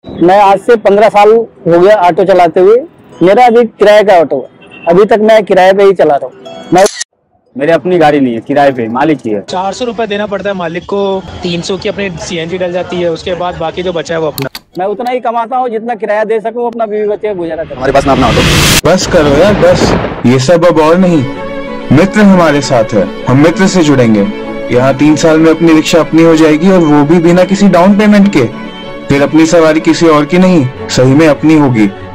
मैं आज से 15 साल हो गया ऑटो चलाते हुए। मेरा अभी किराए का ऑटो है, अभी तक मैं किराए पे ही चला रहा हूँ। मेरे अपनी गाड़ी नहीं है, किराए पे मालिक की है। 400 रुपए देना पड़ता है मालिक को, 300 की अपनी CNG डल जाती है, उसके बाद बाकी जो बचा है वो अपना। मैं उतना ही कमाता हूँ जितना किराया दे सकूँ, अपना बीवी बच्चे गुजारा करूँ। हमारे पास में अपना ऑटो। बस करो यार, बस ये सब अब और नहीं। मित्र हमारे साथ है, हम मित्र से जुड़ेंगे। यहाँ 3 साल में अपनी रिक्शा अपनी हो जाएगी, और वो भी बिना किसी डाउन पेमेंट के। फिर अपनी सवारी किसी और की नहीं, सही में अपनी होगी।